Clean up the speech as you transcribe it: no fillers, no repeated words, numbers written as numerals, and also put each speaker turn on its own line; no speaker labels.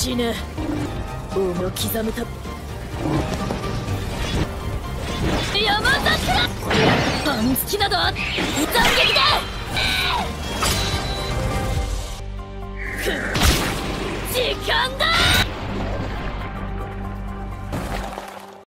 死ね。王の刻むた山桜パン突きなど斬撃だ。時間だ。